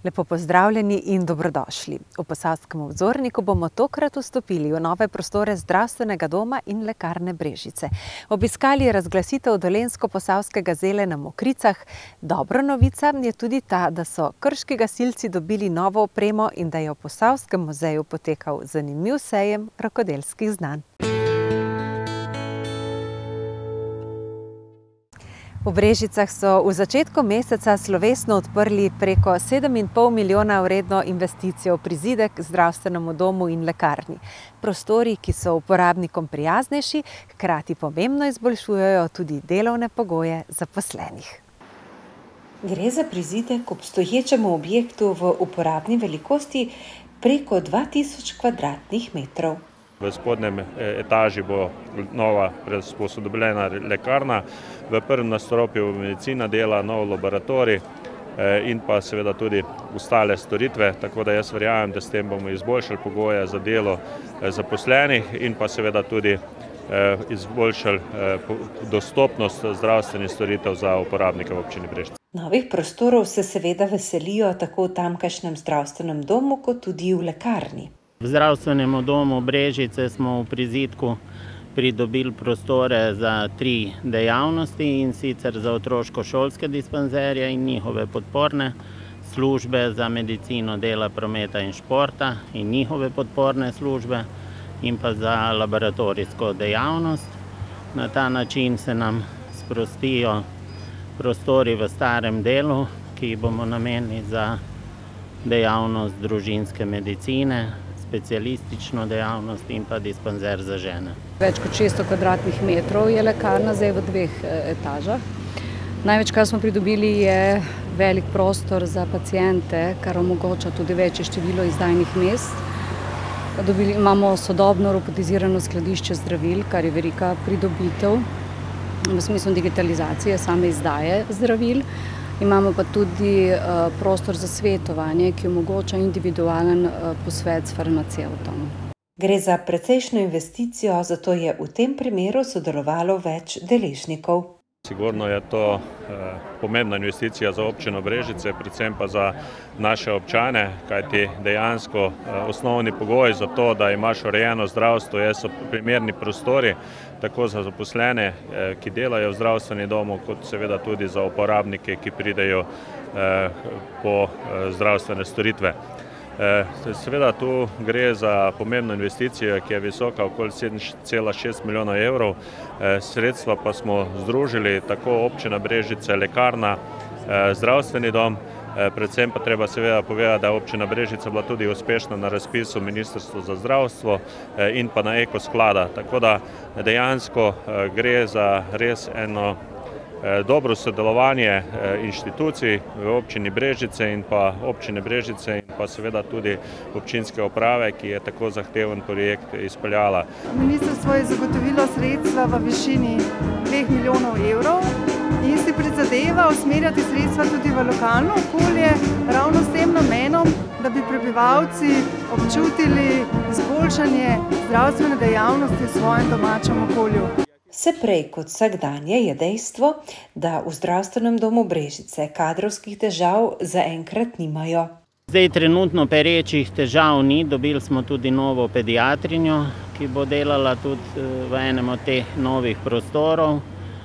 Lepo pozdravljeni in dobrodošli. V Posavskem obzorniku bomo tokrat vstopili v nove prostore zdravstvenega doma in lekarne Brežice. Obiskali razglasitev Dolenjsko-posavskega zele na Mokricah. Dobra novica je tudi ta, da so krški gasilci dobili novo opremo in da je v Posavskem muzeju potekal zanimiv sejem rokodelskih znanj. V Brežicah so v začetku meseca slovesno odprli preko 7,5 milijona vredno investicijo v prizidek zdravstvenemu domu in lekarni. Prostori, ki so uporabnikom prijaznejši, hkrati pomembno izboljšujejo tudi delovne pogoje zaposlenih. Gre za prizidek obstoječemu objektu v uporabni velikosti preko 2000 kvadratnih metrov. V spodnjem etaži bo nova posodobljena lekarna, v prvem nadstropju medicina dela, nov laboratorij in pa seveda tudi ostale storitve, tako da jaz verjamem, da s tem bomo izboljšali pogoje za delo zaposlenih in pa seveda tudi izboljšali dostopnost zdravstvenih storitev za uporabnike v občini Brežice. Novih prostorov se seveda veselijo tako v tamkajšnjem zdravstvenem domu kot tudi v lekarni. V zdravstvenem domu Brežice smo v prizidku pridobili prostore za 3 dejavnosti, in sicer za otroško-šolske dispanzerje in njihove podporne službe, za medicino dela, prometa in športa in njihove podporne službe in pa za laboratorijsko dejavnost. Na ta način se nam sprostijo prostori v starem delu, ki jih bomo namenili za dejavnost družinske medicine, specialistično dejavnost in pa dispanzer za žene. Več kot 600 kvadratnih metrov je lekarna, zdaj v 2 etažah. Največ, kar smo pridobili, je velik prostor za paciente, kar omogoča tudi večje število izdajnih mest. Imamo sodobno robotizirano skladišče zdravil, kar je velika pridobitev v smislu digitalizacije same izdaje zdravil. Imamo pa tudi prostor za svetovanje, ki omogoča individualen posvet s farmacevtom. Gre za precejšnjo investicijo, zato je v tem primeru sodelovalo več deležnikov. Sigurno je to pomembna investicija za občino Brežice, predvsem pa za naše občane, kajti dejansko osnovni pogoj za to, da imaš urejeno zdravstvo, so primerni prostori, tako za zaposlene, ki delajo v zdravstvenem domu, kot seveda tudi za uporabnike, ki pridejo po zdravstvene storitve. Seveda tu gre za pomembno investicijo, ki je visoka okoli 7,6 milijona evrov. Sredstva pa smo združili tako občina Brežice, lekarna, zdravstveni dom. Predvsem pa treba seveda povedati, da je občina Brežice bila tudi uspešna na razpisu Ministrstva za zdravstvo in pa na Eko sklada. Tako da dejansko gre za res eno dobro sodelovanje inštitucij v občini Brežice in pa občine Brežice in pa seveda tudi občinske uprave, ki je tako zahteven projekt izpeljala. Ministrstvo je zagotovilo sredstva v višini 2 milijonov evrov in si prizadeva usmerjati sredstva tudi v lokalno okolje, ravno s tem namenom, da bi prebivalci občutili izboljšanje zdravstvene dejavnosti v svojem domačem okolju. Vse prej kot vsakdanje je dejstvo, da v zdravstvenem domu Brežice kadrovskih težav zaenkrat nimajo. Zdaj trenutno perečih težav ni, dobili smo tudi novo pediatrinjo, ki bo delala tudi v enem od teh novih prostorov.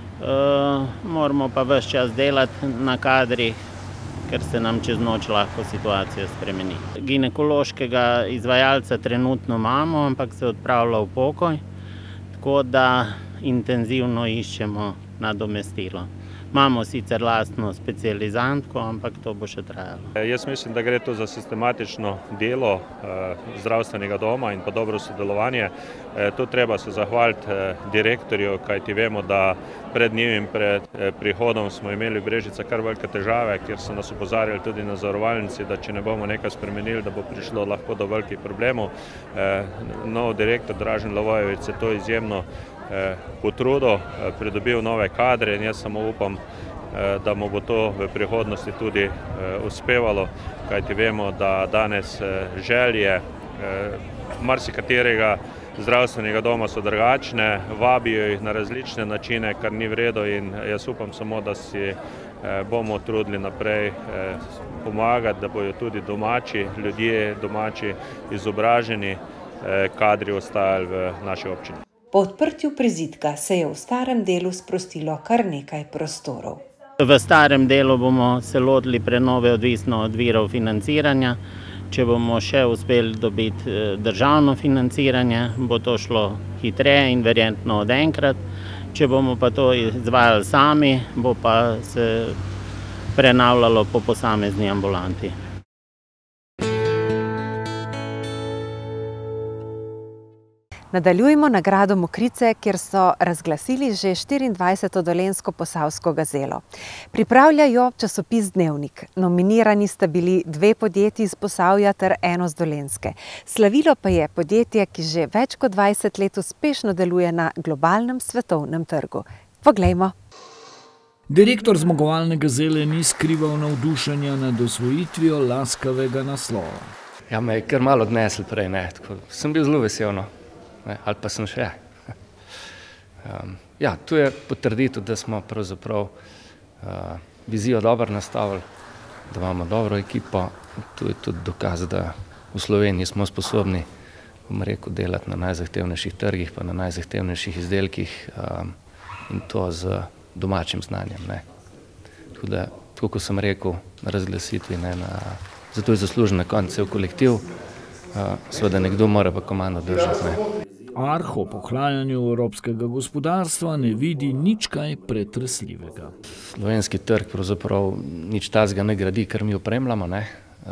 Moramo pa ves čas delati na kadrih, ker se nam čez noč lahko situacija spremeni. Ginekološkega izvajalca trenutno imamo, ampak se odpravlja v pokoj, tako da intenzivno iščemo nadomestilo. Imamo sicer lastno specializantko, ampak to bo še trajalo. Jaz mislim, da gre tu za sistematično delo zdravstvenega doma in pa dobro sodelovanje. Tu treba se zahvaliti direktorju, kajti vemo, da pred njim, pred prihodom smo imeli v Brežice kar velike težave, kjer so nas opozarjali tudi na zavarovalnici, da če ne bomo nekaj spremenili, da bo prišlo lahko do velikih problemov. Nov direktor Dražen Lavojević se to izjemno potrudil, pridobil nove kadre in jaz samo upam, da mu bo to v prihodnosti tudi uspevalo, kajti vemo, da danes želje marsikaterega zdravstvenega doma so drugačne, vabijo jih na različne načine, kar ni v redu, in jaz upam samo, da si bomo trudili naprej pomagati, da bojo tudi domači ljudje, domači izobraženi kadri ostajali v naši občini. Po odprtju prizidka se je v starem delu sprostilo kar nekaj prostorov. V starem delu bomo se lotili prenove odvisno od virov financiranja. Če bomo še uspeli dobiti državno financiranje, bo to šlo hitreje in verjetno od enkrat. Če bomo pa to izvajali sami, bo pa se prenavljalo po posamezni ambulanti. Nadaljujemo na gradu Mokrice, kjer so razglasili že 24. dolenjsko-posavsko gazelo. Pripravljajo časopis Dnevnik. Nominirani sta bili 2 podjetji iz Posavja ter eno z Dolenjske. Slavilo pa je podjetje, ki že več kot 20 let uspešno deluje na globalnem svetovnem trgu. Poglejmo. Direktor zmagovalne gazele ni skrival navdušenja nad osvojitvijo laskavega naslova. Ja, me je kar malo odnesel prej, ne. Tako, sem bil zelo vesel, no. Ali pa sem še. Ja, tu je potrditev, da smo pravzaprav vizijo dobro nastavili, da imamo dobro ekipo. Tu je tudi dokaz, da v Sloveniji smo sposobni, bom rekel, delati na najzahtevnejših trgih, pa na najzahtevnejših izdelkih in to z domačim znanjem, ne. Tako da, tako kot sem rekel, na razglasitvi, ne, zato je zaslužen na koncu cel kolektiv, seveda nekdo mora pa komando držati, ne. Arh o pohlajanju evropskega gospodarstva ne vidi nič kaj pretresljivega. Slovenski trg pravzaprav nič tazga ne gradi, kar mi opremljamo, ne.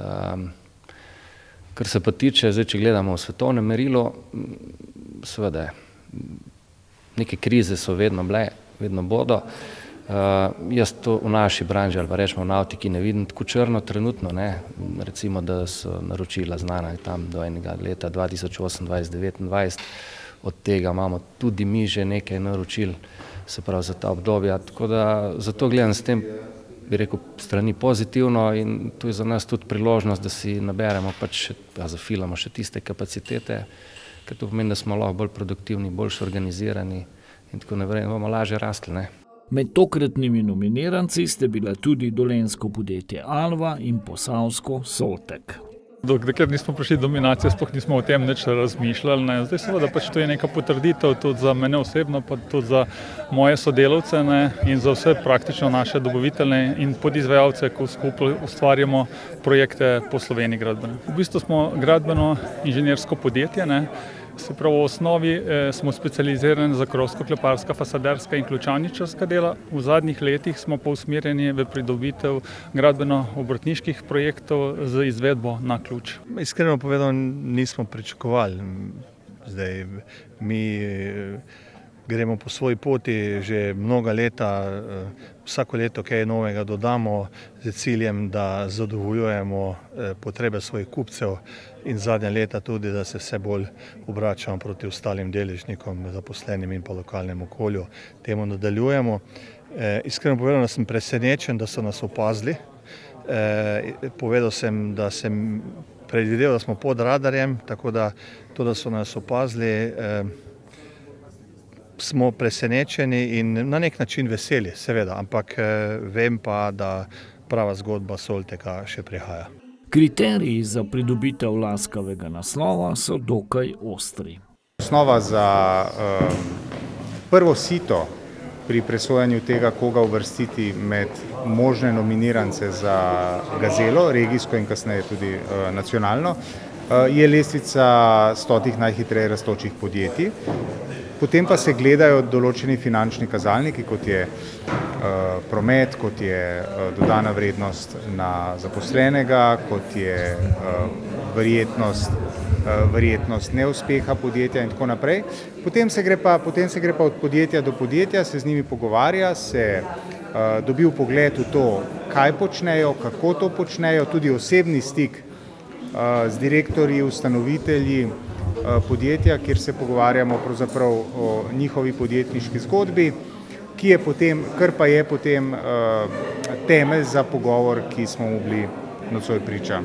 Kar se pa tiče, zdaj, če gledamo v svetovnem merilu, seveda neke krize so vedno bile, vedno bodo. Jaz to v naši branži ali pa rečemo v navtiki ne vidim tako črno trenutno, ne. Recimo, da so naročila znana tam do enega leta 2028-2029, od tega imamo tudi mi že nekaj naročil, se pravi za ta obdobja, tako da zato gledam s tem, bi rekel, strani pozitivno in tu je za nas tudi priložnost, da si naberemo pač, zafilamo še tiste kapacitete, ker to pomeni, da smo lahko bolj produktivni, boljše organizirani in tako naprej, bomo lažje rastli, ne. Med tokratnimi nominiranci ste bila tudi dolenjsko podjetje Alva in posavsko Soltek. Dokler nismo prišli do nominacije, sploh nismo o tem nič razmišljali, ne. Zdaj seveda pač to je neka potrditev tudi za mene osebno, pa tudi za moje sodelavce, ne, in za vse praktično naše dobavitelje in podizvajalce, ko skupaj ustvarjamo projekte po Sloveniji gradbene. V bistvu smo gradbeno inženirsko podjetje, ne. Se pravi, v osnovi smo specializirani za krovsko-kleparska, fasaderska in ključavničarska dela. V zadnjih letih smo pa usmerjeni v pridobitev gradbeno-obrtniških projektov z izvedbo na ključ. Iskreno povedano nismo pričakovali. Zdaj, mi gremo po svoji poti že mnoga leta, vsako leto kaj novega dodamo z ciljem, da zadovoljujemo potrebe svojih kupcev in zadnja leta tudi, da se vse bolj obračamo proti ostalim deležnikom, zaposlenim in pa lokalnem okolju. Temu nadaljujemo. Iskreno povedano sem presenečen, da so nas opazili. Povedal sem, da sem predvideval, da smo pod radarjem, tako da to, da so nas opazili, smo presenečeni in na nek način veseli, seveda, ampak vem pa, da prava zgodba Solteka še prihaja. Kriteriji za pridobitev laskavega naslova so dokaj ostri. Osnova za prvo sito pri presojanju tega, koga uvrstiti med možne nominirance za gazelo, regijsko in kasneje tudi nacionalno, je lestvica 100 najhitreje rastočih podjetij. Potem pa se gledajo določeni finančni kazalniki, kot je promet, kot je dodana vrednost na zaposlenega, kot je verjetnost neuspeha podjetja in tako naprej. Potem se gre pa od podjetja do podjetja, se z njimi pogovarja, se dobi vpogled v to, kaj počnejo, kako to počnejo, tudi osebni stik z direktorji, ustanovitelji podjetja, kjer se pogovarjamo pravzaprav o njihovi podjetniški zgodbi, kar pa je potem temelj za pogovor, ki smo mu bili nocoj priča.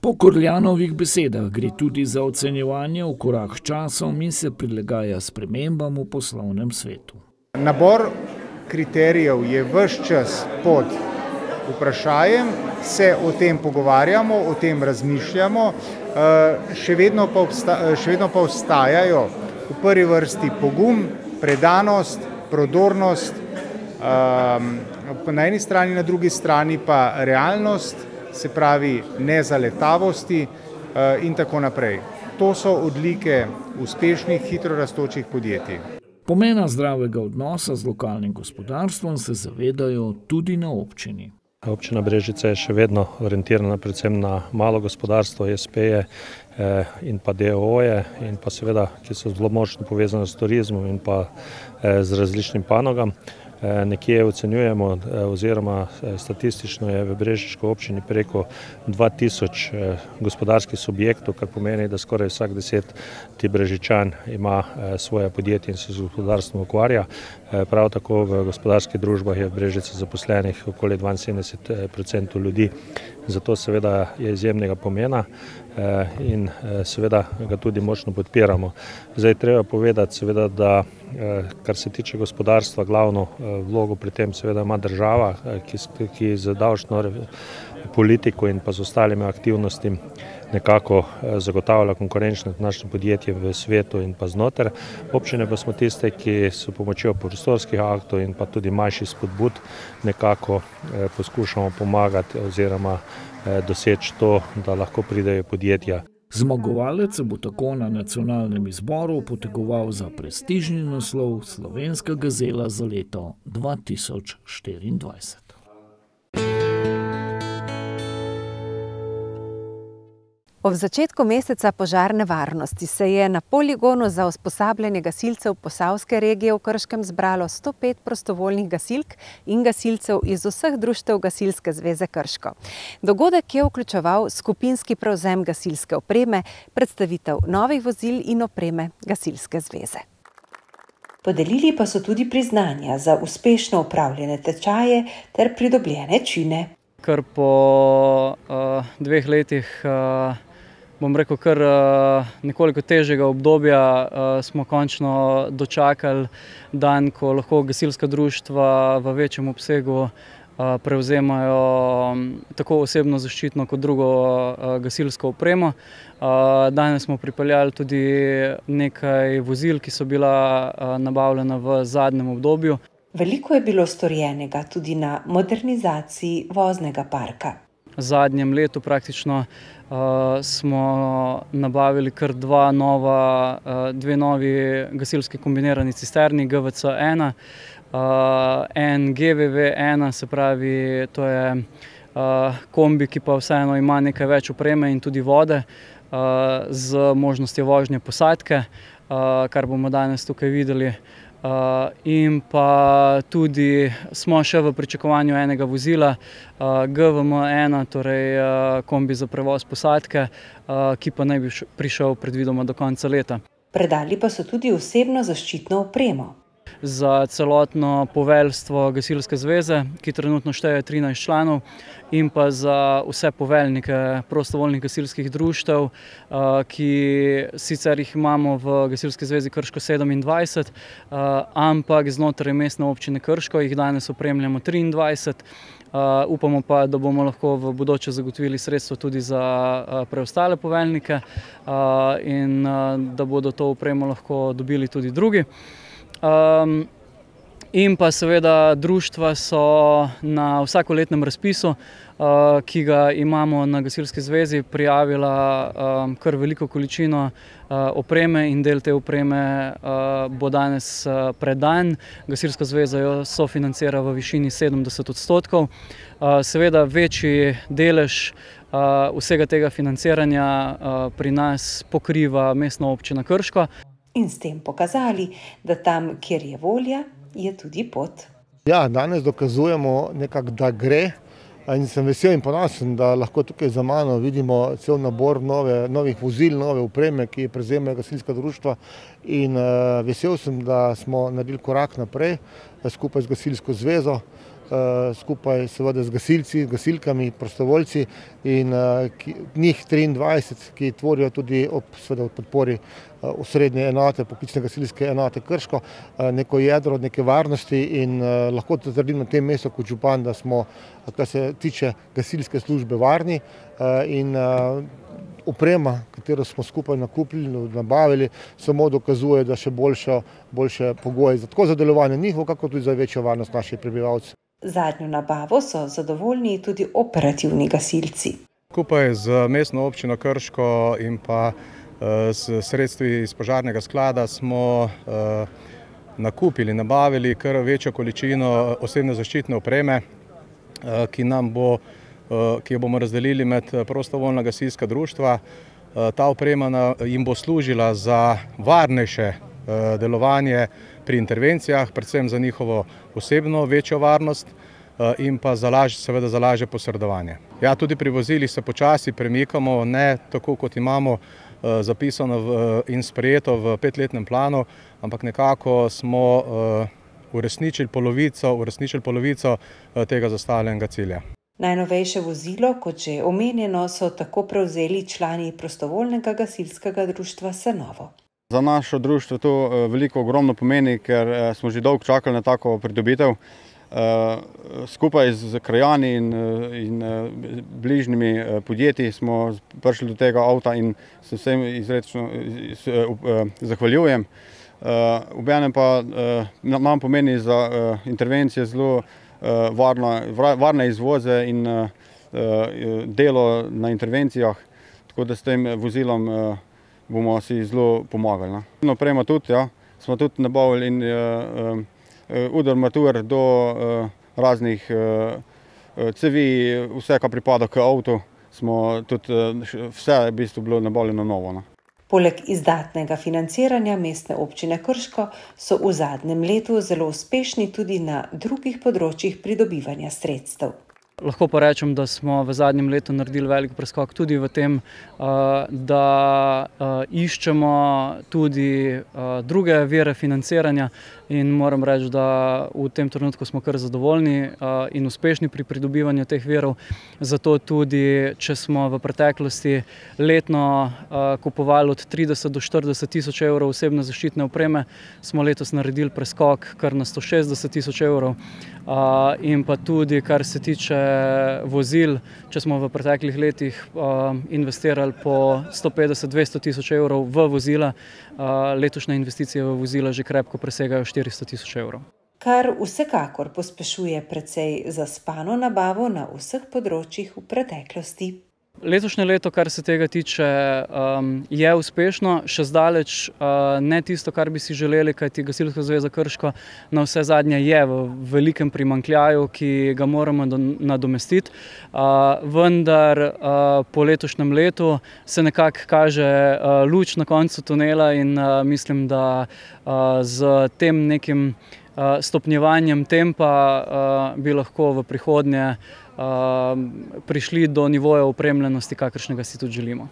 Po Korljanovih besedah gre tudi za ocenjevanje v korak s časom in se prilagaja spremembam v poslovnem svetu. Nabor kriterijev je ves čas pod vprašajem, se o tem pogovarjamo, o tem razmišljamo, še vedno pa ostajajo v prvi vrsti pogum, predanost, prodornost, na eni strani, na drugi strani pa realnost, se pravi nezaletavosti in tako naprej. To so odlike uspešnih, hitro rastočih podjetij. Pomena zdravega odnosa z lokalnim gospodarstvom se zavedajo tudi na občini. Občina Brežice je še vedno orientirana predvsem na malo gospodarstvo, SP-je in pa DOO-je in pa seveda, ki so zelo močno povezane s turizmom in pa z različnim panogam. Nekje ocenjujemo oziroma statistično je v Brežiški občini preko 2000 gospodarskih subjektov, kar pomeni, da skoraj vsak 10. Brežičan ima svoje podjetje in se z gospodarstvom ukvarja. Prav tako v gospodarskih družbah je v Brežici zaposlenih okoli 72% ljudi. Zato seveda je izjemnega pomena in seveda ga tudi močno podpiramo. Zdaj treba povedati seveda, da kar se tiče gospodarstva, glavno vlogo pri tem seveda ima država, ki z davčno politiko in pa z ostalimi aktivnostmi nekako zagotavlja konkurenčnost našim podjetjem v svetu in pa znotraj. Občine pa smo tiste, ki s pomočjo prostorskih aktov in pa tudi manjših spodbud nekako poskušamo pomagati oziroma doseči to, da lahko pridejo podjetja. Zmagovalec se bo tako na nacionalnem izboru potegoval za prestižni naslov Slovenska gazela za leto 2024. Ob začetku meseca požarne varnosti se je na poligonu za usposabljanje gasilcev Posavske regije v Krškem zbralo 105 prostovoljnih gasilk in gasilcev iz vseh društev Gasilske zveze Krško. Dogodek je vključeval skupinski prevzem gasilske opreme, predstavitev novih vozil in opreme Gasilske zveze. Podelili pa so tudi priznanja za uspešno upravljene tečaje ter pridobljene čine. Kar po 2 letih bom rekel, kar nekoliko težjega obdobja smo končno dočakali dan, ko lahko gasilska društva v večjem obsegu prevzemajo tako osebno zaščitno kot drugo gasilsko opremo. Danes smo pripeljali tudi nekaj vozil, ki so bila nabavljena v zadnjem obdobju. Veliko je bilo storjenega tudi na modernizaciji voznega parka. V zadnjem letu praktično smo nabavili kar dve novi gasilski kombinirani cisterni GVC-1, en GVV-1, se pravi, to je kombi, ki pa vseeno ima nekaj več opreme in tudi vode z možnostjo vožnje posadke, kar bomo danes tukaj videli. In pa tudi smo še v pričakovanju enega vozila GVM-1, torej kombi za prevoz posadke, ki pa naj bi prišel predvidoma do konca leta. Predali pa so tudi osebno zaščitno opremo. Za celotno poveljstvo Gasilske zveze, ki trenutno šteje 13 članov, in pa za vse poveljnike prostovoljnih gasilskih društev, ki sicer jih imamo v Gasilski zvezi Krško 27, ampak znotraj mestne občine Krško jih danes opremljamo 23. Upamo pa, da bomo lahko v bodoče zagotovili sredstvo tudi za preostale poveljnike in da bodo to opremo lahko dobili tudi drugi. In pa seveda društva so na vsakoletnem razpisu, ki ga imamo na Gasilski zvezi, prijavila kar veliko količino opreme in del te opreme bo danes predan. Gasilska zveza jo sofinancira v višini 70%. Seveda večji delež vsega tega financiranja pri nas pokriva mestna občina Krško. In s tem pokazali, da tam, kjer je volja, je tudi pot. Ja, danes dokazujemo nekako, da gre, in sem vesel in ponosen, da lahko tukaj za mano vidimo cel nabor novih vozil, nove opreme, ki prevzemajo gasilska društva, in vesel sem, da smo naredili korak naprej skupaj z Gasilsko zvezo, skupaj seveda z gasilci, gasilkami, prostovoljci in njih 23, ki tvorijo tudi ob podpori osrednje enote, poklicne gasilske enote Krško, neko jedro, neke varnosti in lahko trdim na tem mestu kot župan, da smo, kar se tiče gasilske službe, varni in oprema, katero smo skupaj nakupili, nabavili, samo dokazuje, da še boljše pogoje tako za delovanje njihov, kako tudi za večjo varnost naših prebivalcev. Zadnjo nabavo so zadovoljni tudi operativni gasilci. Skupaj z mestno občino Krško in pa s sredstvi iz požarnega sklada smo nabavili kar večjo količino osebne zaščitne opreme, ki jo bomo razdelili med prostovoljna gasilska društva. Ta oprema jim bo služila za varnejše delovanje pri intervencijah, predvsem za njihovo osebno večjo varnost in pa seveda za lažje posredovanje. Ja, tudi pri vozilih se počasi premikamo, ne tako kot imamo zapisano in sprejeto v 5-letnem planu, ampak nekako smo uresničili polovico tega zastavljenega cilja. Najnovejše vozilo, kot že omenjeno, so tako prevzeli člani prostovoljnega gasilskega društva Senovo. Za naše društvo to ogromno pomeni, ker smo že dolgo čakali na tako pridobitev. Skupaj z krajani in bližnjimi podjetji smo prišli do tega avta in se vsem izrecno zahvaljujem. Obenem pa nam pomeni za intervencije zelo varne izvoze in delo na intervencijah, tako da s tem vozilom bomo si zelo pomagali. Oprema tudi, ja, smo tudi nabavili in od armatur do raznih cevi, vse, kar pripada k avtu, smo tudi vse v bistvu bilo nabavljeno novo. Poleg izdatnega financiranja mestne občine Krško so v zadnjem letu zelo uspešni tudi na drugih področjih pridobivanja sredstev. Lahko pa rečem, da smo v zadnjem letu naredili velik preskok tudi v tem, da iščemo tudi druge vire financiranja in moram reči, da v tem trenutku smo kar zadovoljni in uspešni pri pridobivanju teh virov. Zato tudi, če smo v preteklosti letno kupovali od 30 do 40 tisoč evrov osebne zaščitne opreme, smo letos naredili preskok kar na 160 tisoč evrov. In pa tudi, kar se tiče vozil, če smo v preteklih letih investirali po 150-200 tisoč evrov v vozila, letošnje investicije v vozila že krepko presegajo 400 tisoč evrov. Kar vsekakor pospešuje precej zaspano nabavo na vseh področjih v preteklosti. Letošnje leto, kar se tega tiče, je uspešno, še zdaleč ne tisto, kar bi si želeli, kajti Gasilska zveza Krško na vse zadnje je v velikem primanjkljaju, ki ga moramo nadomestiti. Vendar po letošnjem letu se nekako kaže luč na koncu tunela in mislim, da z tem nekim stopnjevanjem tempa bi lahko v prihodnje prišli do nivoja opremljenosti, kakršnega si tudi želimo.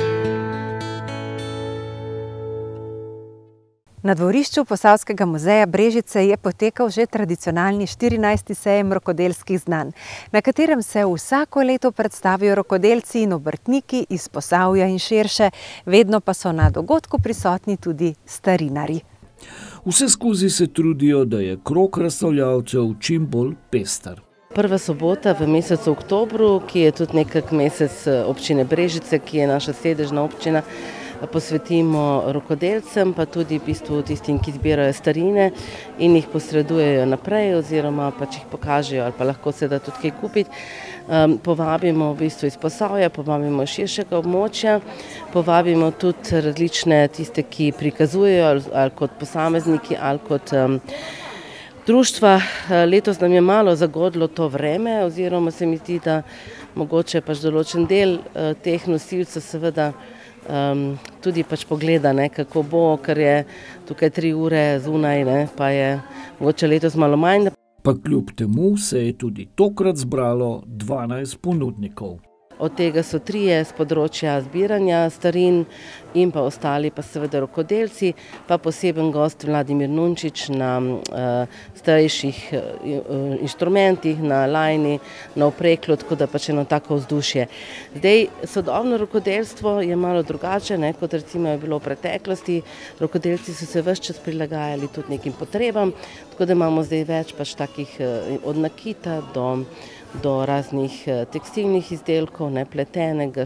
Na dvorišču Posavskega muzeja Brežice je potekal že tradicionalni 14. sejem rokodelskih znanj, na katerem se vsako leto predstavijo rokodelci in obrtniki iz Posavja in širše, vedno pa so na dogodku prisotni tudi starinarji. Vse skozi se trudijo, da je krog razstavljavcev čim bolj pester. Prva sobota v mesecu oktobru, ki je tudi nekak mesec občine Brežice, ki je naša sedežna občina, posvetimo rokodelcem, pa tudi v bistvu tistim, ki zbirajo starine in jih posredujejo naprej oziroma pač jih pokažejo ali pa lahko se da tudi kaj kupiti. Povabimo v bistvu iz Posavja, povabimo širšega območja, povabimo tudi različne tiste, ki prikazujejo ali kot posamezniki ali kot društva. Letos nam je malo zagodlo to vreme oziroma se mi zdi, da mogoče pač določen del teh nosilcev seveda tudi pač pogleda, kako bo, ker je tukaj 3 ure zunaj, pa je mogoče letos malo manj. Pa kljub temu se je tudi tokrat zbralo 12 ponudnikov. Od tega so 3 z področja zbiranja starin in pa ostali pa seveda rokodelci, pa poseben gost Vladimir Nunčič na starejših inštrumentih, na lajni, na opreklu, tako da pač eno tako vzdušje. Zdaj, sodobno rokodelstvo je malo drugače, kot recimo je bilo v preteklosti. Rokodelci so se ves čas prilagajali tudi nekim potrebam, tako da imamo zdaj več pač takih od nakita do raznih tekstilnih izdelkov, pletenega,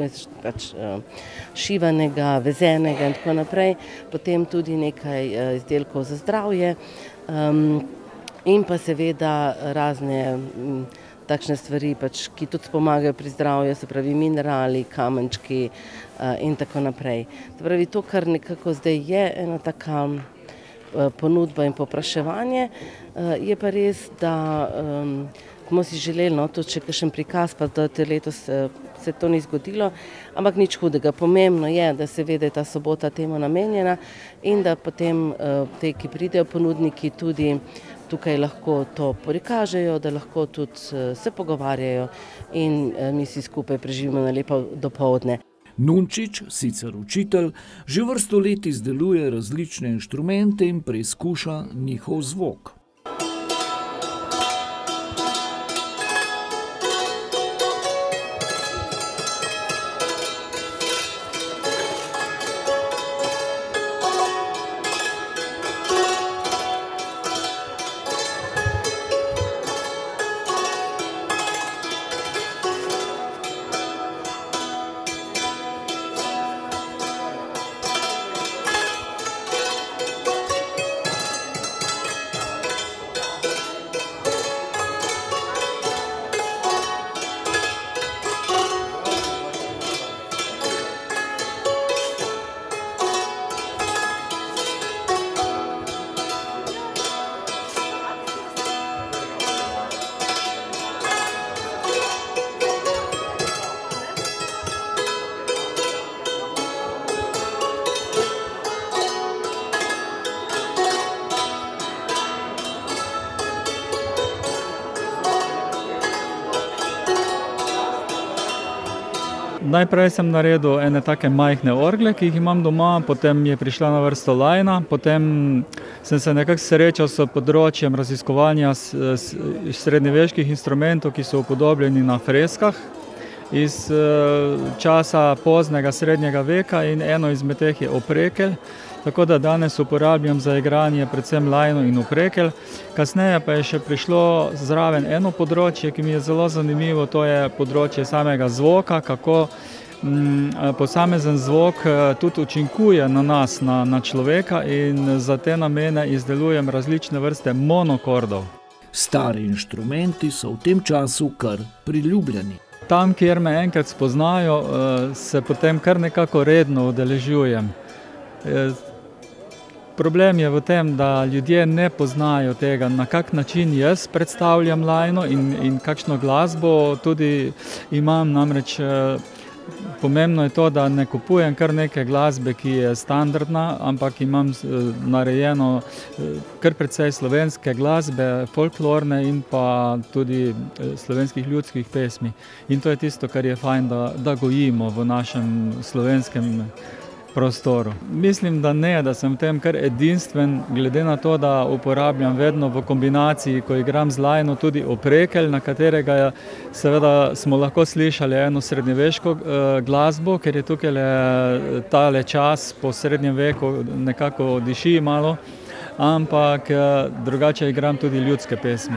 šivanega, vezenega in tako naprej. Potem tudi nekaj izdelkov za zdravje in pa seveda razne takšne stvari, ki tudi pomagajo pri zdravju, se pravi minerali, kamenčki in tako naprej. Se pravi, to, kar nekako zdaj je ena taka ponudba in povpraševanje, je pa res, da smo si želeli, tudi če kakšen prikaz, pa da letos se to ni zgodilo, ampak nič hudega. Pomembno je, da seveda je ta sobota temu namenjena in da potem te, ki pridejo ponudniki, tudi tukaj lahko to prikažejo, da lahko tudi se pogovarjajo in mi si skupaj preživimo na lepo dopoldne. Nunčič, sicer učitelj, že vrsto let izdeluje različne inštrumente in preizkuša njihov zvok. Najprej sem naredil ene take majhne orgle, ki jih imam doma, potem je prišla na vrsto lajna, potem sem se nekako srečal s področjem raziskovanja srednjeveških instrumentov, ki so upodobljeni na freskah iz časa poznega srednjega veka in eno izmed teh je oprekelj. Tako da danes uporabljam za igranje predvsem lajno in oprekelj. Kasneje pa je še prišlo zraven eno področje, ki mi je zelo zanimivo, to je področje samega zvoka, kako posamezen zvok tudi učinkuje na nas, na človeka in za te namene izdelujem različne vrste monokordov. Stari inštrumenti so v tem času kar priljubljeni. Tam, kjer me enkrat spoznajo, se potem kar nekako redno udeležujem. Problem je v tem, da ljudje ne poznajo tega, na kak način jaz predstavljam lajno in kakšno glasbo tudi imam. Namreč pomembno je to, da ne kupujem kar neke glasbe, ki je standardna, ampak imam narejeno kar precej slovenske glasbe, folklorne in pa tudi slovenskih ljudskih pesmi. In to je tisto, kar je fajn, da gojimo v našem slovenskem prostoru. Mislim, da ne, da sem v tem kar edinstven, glede na to, da uporabljam vedno v kombinaciji, ko igram z lajno, tudi oprekelj, na katerega seveda smo lahko slišali eno srednjeveško glasbo, ker je tukaj tale čas po srednjem veku nekako diši malo, ampak drugače igram tudi ljudske pesmi.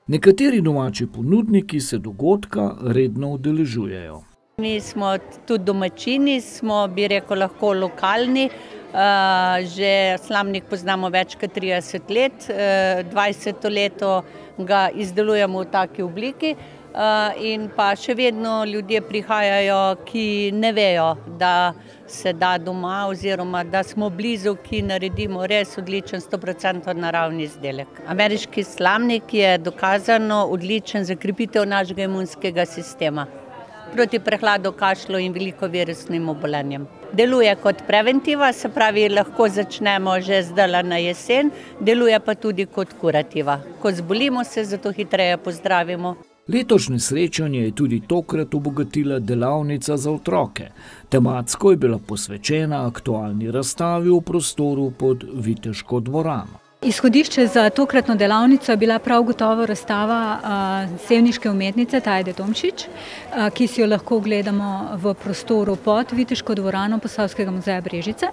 Nekateri domači ponudniki se dogodka redno udeležujejo. Mi smo tudi domačini, smo, bi rekel, lahko lokalni. Že slamnik poznamo več kot 30 let, 20 leto ga izdelujemo v taki obliki in pa še vedno ljudje prihajajo, ki ne vejo, da se da doma oziroma da smo blizu, ki naredimo res odličen 100% naravni izdelek. Ameriški slamnik je dokazano odličen za krepitev našega imunskega sistema. Proti prehladu, kašlju in veliko virusnim obolenjem. Deluje kot preventiva, se pravi, lahko začnemo že zdaj na jesen, deluje pa tudi kot kurativa. Ko zbolimo se, zato hitreje pozdravimo. Letošnje srečanje je tudi tokrat obogatila delavnica za otroke. Tematsko je bila posvečena aktualni razstavi v prostoru pod Viteško dvorano. Izhodišče za tokratno delavnico je bila prav gotovo razstava sevniške umetnice Tajde Tomšič, ki si jo lahko gledamo v prostoru pod Viteško dvorano Posavskega muzeja Brežice.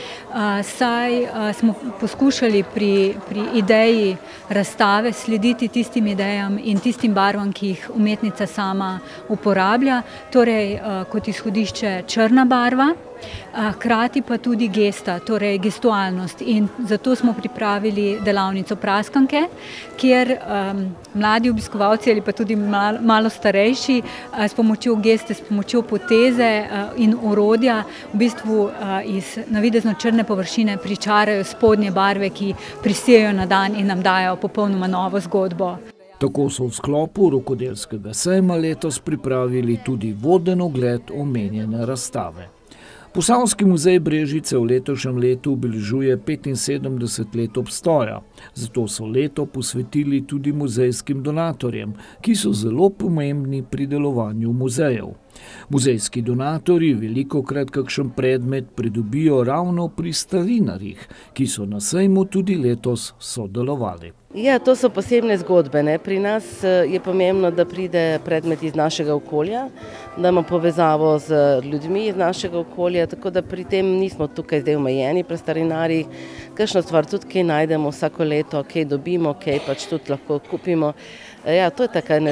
Saj smo poskušali pri ideji razstave slediti tistim idejam in tistim barvam, ki jih umetnica sama uporablja, torej kot izhodišče črna barva, hkrati pa tudi gesta, torej gestualnost, in zato smo pripravili delavnico Praskanke, kjer mladi obiskovalci ali pa tudi malo starejši s pomočjo geste, s pomočjo poteze in orodja v bistvu iz navidezno črne površine pričarajo spodnje barve, ki prisejajo na dan in nam dajo popolnoma novo zgodbo. Tako so v sklopu rokodelskega sejma letos pripravili tudi voden ogled omenjene razstave. Posavski muzej Brežice v letošnjem letu obeležuje 75 let obstoja, zato so leto posvetili tudi muzejskim donatorjem, ki so zelo pomembni pri delovanju muzejev. Muzejski donatorji velikokrat kakšen predmet pridobijo ravno pri starinarjih, ki so na sejmu tudi letos sodelovali. Ja, to so posebne zgodbe. Pri nas je pomembno, da pride predmet iz našega okolja, da ima povezavo z ljudmi iz našega okolja, tako da pri tem nismo tukaj zdaj omejeni pri starinarjih. Kakšno stvar tudi kaj najdemo vsako leto, kaj dobimo, kaj pač tudi lahko kupimo. Ja, to je tako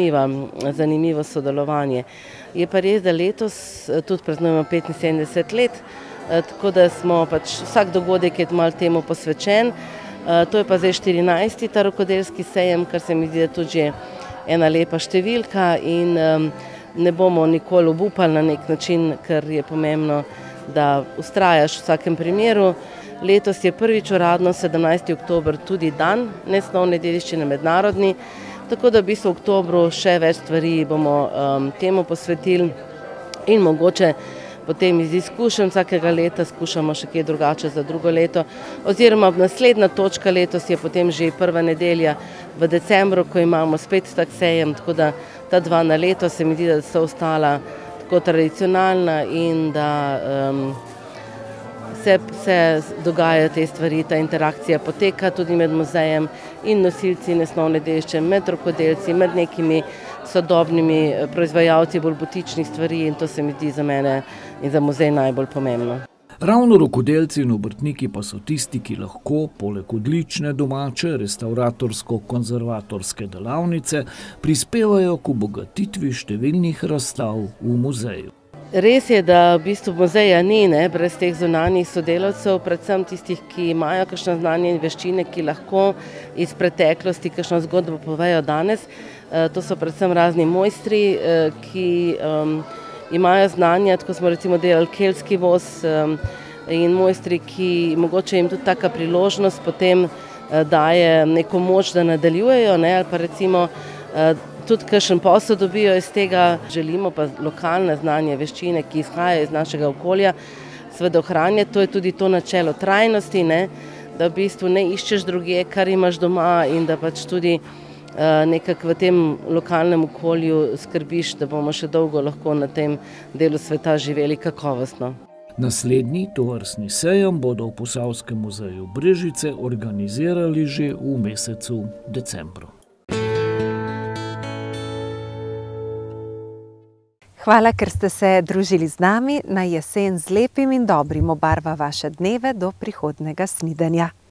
zanimivo sodelovanje. Je pa res, da letos tudi praznujemo 75 let, tako da smo pač vsak dogodek je malo temu posvečen. To je pa zdaj 14. ta rokodelski sejem, kar se mi zdi, da tudi že ena lepa številka in ne bomo nikoli obupali na nek način, ker je pomembno, da vztrajaš v vsakem primeru. Letos je prvič uradno 17. oktober tudi dan nesnovne dediščine mednarodni, tako da v bistvu v oktobru še več stvari bomo temu posvetili in mogoče potem iz izkušenj vsakega leta skušamo še kaj drugače za drugo leto. Oziroma naslednja točka letos je potem že prva nedelja v decembru, ko imamo spet tak sejem, tako da ta dva na leto se mi zdi, da so ostala tako tradicionalna in da se dogajajo te stvari, ta interakcija poteka tudi med muzejem in nosilci nesnovne dediščine, med rokodelci, med nekimi sodobnimi proizvajalci bolj butičnih stvari in to se mi zdi za mene in za muzej najbolj pomembno. Ravno rokodelci in obrtniki pa so tisti, ki lahko, poleg odlične domače restauratorsko-konzervatorske delavnice, prispevajo k obogatitvi številnih razstav v muzeju. Res je, da v bistvu muzeja ni brez teh zunanjih sodelavcev, predvsem tistih, ki imajo kakšno znanje in veščine, ki lahko iz preteklosti kakšno zgodbo povejo danes. To so predvsem razni mojstri, ki imajo znanja, tako smo recimo delali keltski voz in mojstri, ki mogoče jim tudi taka priložnost potem daje neko moč, da nadaljujejo, ali pa recimo tudi kakšen posel dobijo iz tega. Želimo pa lokalne znanje, veščine, ki izhajajo iz našega okolja, seveda ohranjati. To je tudi to načelo trajnosti, da v bistvu ne iščeš drugje, kar imaš doma in da pač tudi nekako v tem lokalnem okolju skrbiš, da bomo še dolgo lahko na tem delu sveta živeli kakovostno. Naslednji tovrstni sejem bodo v Posavskem muzeju Brežice organizirali že v mesecu decembru. Hvala, ker ste se družili z nami. Na jesen z lepim in dobrim obarva vaše dneve do prihodnjega snidenja.